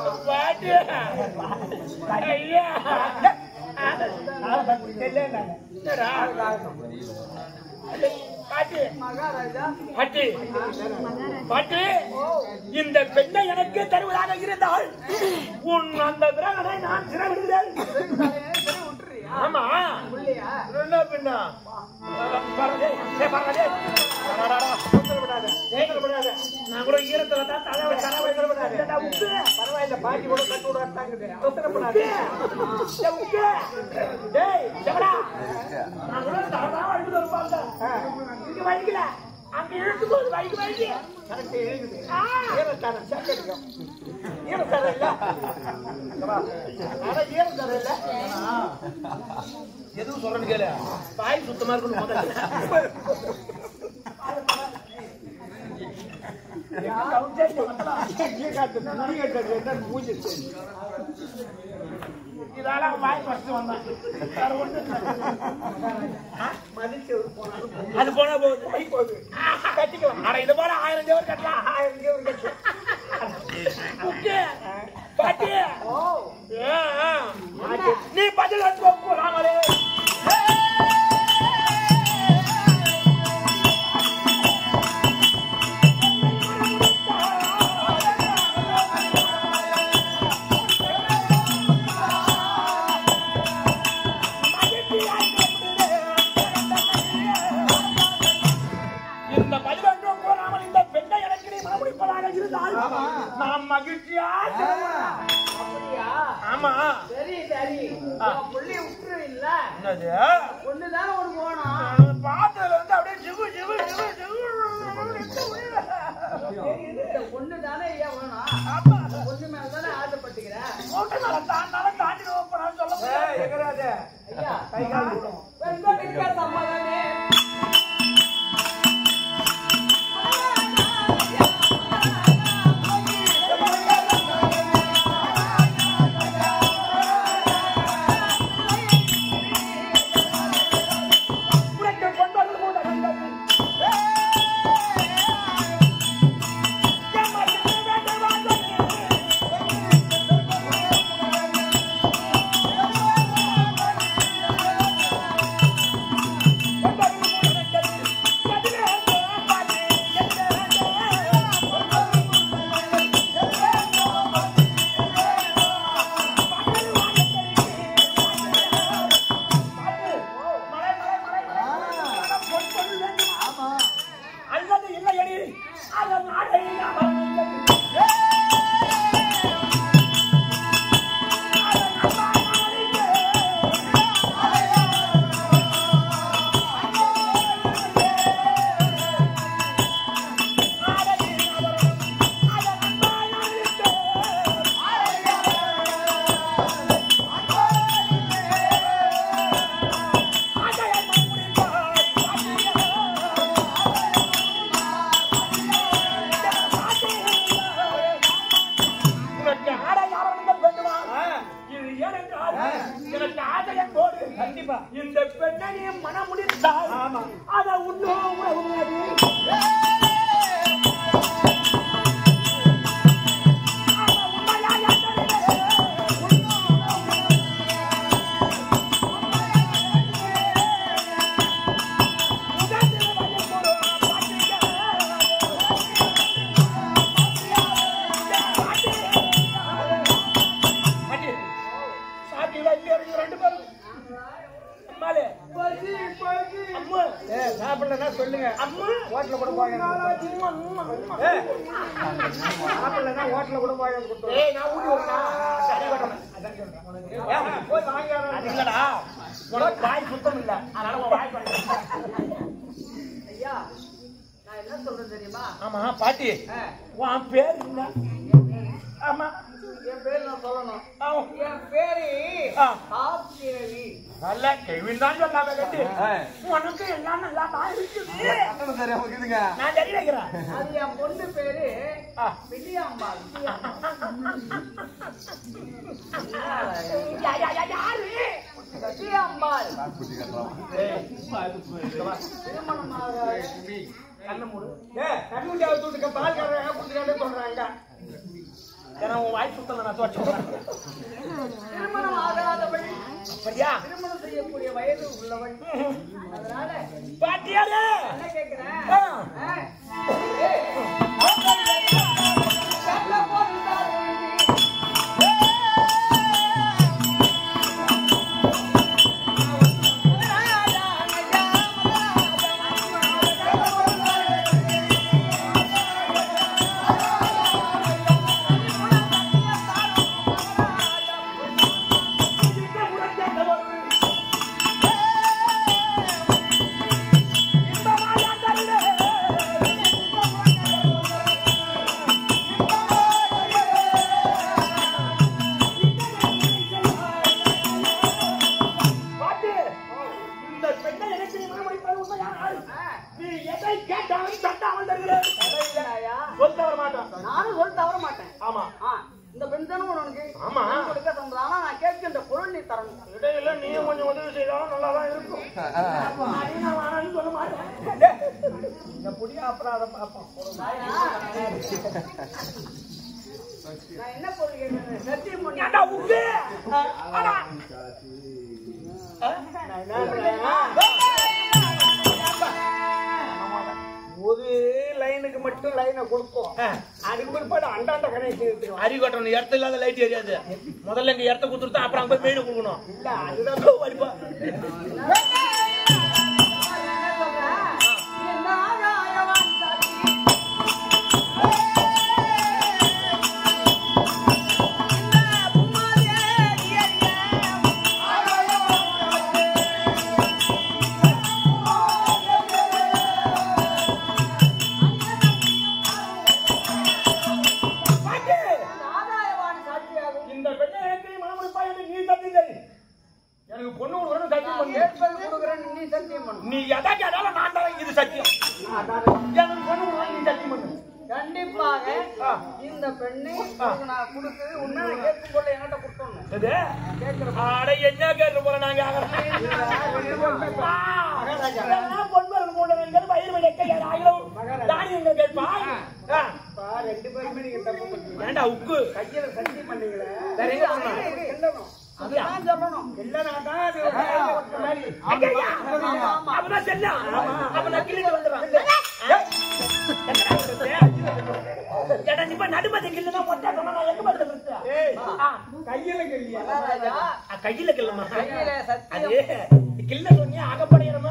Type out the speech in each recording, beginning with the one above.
பாட்டி ஐயா பாட்டி பாட்டி பாட்டி இந்த பெண்ணை எனக்கு தருவதாக இருந்தால் உன் அந்த விரகனை நான் சிறவிடுகிறேன். ஆமா என்ன பெண்ணா நான் கூட ஈரத்துல தான் பரவாயில்ல பாட்டி கூட கட்டு விடாங்க வலிக்கல அங்க இழுக்கும் போது வலிக்கு எதுவும் சொல்றேன்னு கேளு பாய் சுத்தமா இருக்கணும் இதால பாய் பஸ்ட் வந்தான் அது போனா போகுது கட்டிக்கலாம். ஆனா இது போல 1000 ஜவர் கட்டலாம் 1000 ஜவர் பாட்டி நீ பதில் போறாங்களே நான் மகிழ்ச்சியா ஆமா சரி சரி புள்ளி விட்டுரு இல்ல என்னது ஒண்ணுதான் ஒரு போனோம் பார்த்ததுல வந்து அப்படியே ஜிவு ஜிவு ஜிவு ஒண்ணுதானே ஐயா வேணும் ஆமா ஒண்ணு மேல தானே ஆசைப்பட்டுக்கிறேன் ஓட்டு மேல தாண்டாலும் தாண்டிடுவோம் போறான்னு சொல்ல எங்கராஜே ஐயா கை கால் போடும் வெங்க நிக்க சமாதானே இந்த பெண்ணை மனம் முடித்தால் அதை உண்ணும் சொல்லுங்க அம்மா ஹோட்டல்ல கூட போய் சாப்பிடலன்னா ஹோட்டல்ல கூட போய் ஏய் நான் ஊட்டி வரேன் சரி வரேன் அதான் போய் வாங்கி வரேன் இல்லடா உனக்கு வாய் சுத்தம் இல்ல அதனால உன் வாய் பண்ணு ஐயா நான் என்ன சொல்றேன் தெரியுமா ஆமா பாட்டி உன் பேர் என்ன ஆமா என் பேர் நான் சொல்லணும் என் பேரு ஆப்தேவி நல்ல கேள்வின் தான் சொல்லாம கேட்டு உனக்கு எல்லாம் நல்லா தான் இருக்குது நான் சரி வைக்கிறேன் அது என் பொண்ணு பேரு விஜயாம்பாள் யாரு விஜயாம்பாள் திருமணமாக கண்ண மூடு கண்ணு பால் சொல்றாங்க உன் வாய் சுத்தல நான் தோச்சேன். திருமணம் ஆகாதவள், அப்படியா? திருமணம் செய்யக்கூடிய வயது உள்ளவள். அதனால பாட்டியாரே என்ன கேட்கிறேன்? இந்த பெண் தானே உனக்கு கொடுக்க தந்ததானா? நான் கேட்கின்ற பொருள் நீ தரணும். இடையில நீயும் கொஞ்சம் உதவி செய்தாலும் நல்லாதான் இருக்கும். சொல்ல மாட்டேன். இந்த புதிய அப்புறம் பார்ப்போம். நான் என்ன பொருள் கேட்கிறேன்? சத்தியம் பண்ணி ஒரு லைனுக்கு மட்டும் லைனை கொடுப்போம். அதுக்கு பிற்பாடு அண்டாண்ட கணக்கு அறிகட்டணும். இடத்த இல்லாத லைட் எரியாது. முதல்ல இங்க இடத்த கொடுத்துருத்தா அப்புறம் அங்க போய் மெயின் கொடுக்கணும். இல்ல அதுதான் வரிப்பா. நீ எதை கேட்டாலும் நான் தான் இது சத்தியம். எனக்கு பொண்ணு நீ சத்தியம் பண்ணு. கண்டிப்பாக இந்த பெண்ணை நான் கொடுத்தது உண்மை. கேட்கும் போல என்கிட்ட கொடுத்தோம். என்ன கேட்டு போல நாங்க ஏண்டா உக்கு கையில சத்தியம் பண்ணீங்களே அதுதான் சொல்லணும். நடுமதி கில்லுனா கையில கில்லமா கில்ல சொன்னி அகப்படையிறமா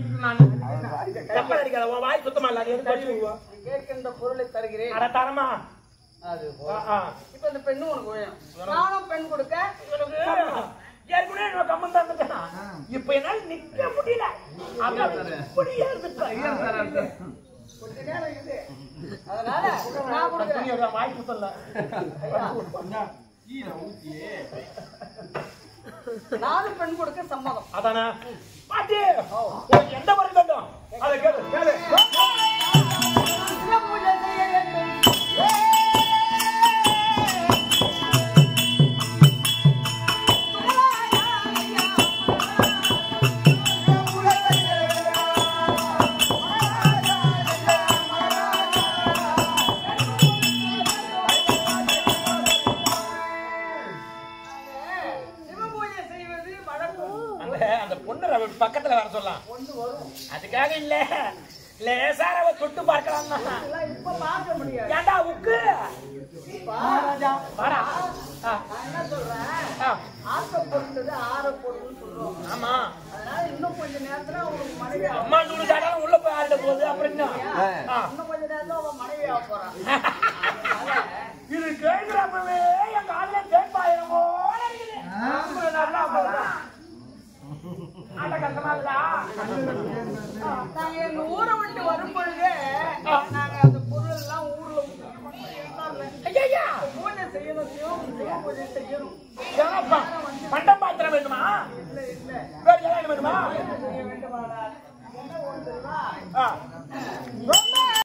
வாய் சுத்தமா இல்லாத கேட்கின்ற பொருளை தருகிறேன். தரமா அது இப்ப இந்த பெண்ணு உனக்கு வேணும். நானும் பெண் கொடுக்க ஏற்கனவே கம்மன் தான் இருந்துட்டேன். இப்ப என்னால நிக்க முடியல. கொஞ்ச நேரம் இது. அதனால நான் கொடுக்கிறேன். வாய் சுத்தல நானும் பெண் கொடுக்க சம்மதம். அதானா பாட்டி உனக்கு எந்த முறை வேண்டும் அதை கேளு கேளு. பூஜை செய்ய வேண்டும். பக்கத்துல வர சொல்லலாம். அதுக்காக இல்ல லேசார தொட்டு பார்க்கலாம். இப்ப பார்க்க முடியாது. ஏண்டா உக்கு என்ன சொல்றேன்? ஆசைப்பட்டது ஆறப்பொருள்னு சொல்றோம். ஆமா. அதனால இன்னும் கொஞ்ச நேரத்துல அவங்களுக்கு மனைவி அம்மா நூறு சாடாலும் உள்ள போய் ஆட போகுது. அப்புறம் இன்னும் கொஞ்ச நேரத்துல அவன் மனைவி ஆக போறான். இது கேட்கிறப்பவே என் காதுல கேட்பாயிரம் போல இருக்குது. நாங்க எங்க ஊரை விட்டு வரும் பொழுது நாங்க அந்த பொருள் எல்லாம் ஊர்ல பூஜை செய்யணும். சிவ பூஜை செய்யணும். பண்டம் பாத்திரம் வேணுமா? வேணுமா? செய்ய வேண்டுமாடா. என்ன ஒன்றுனா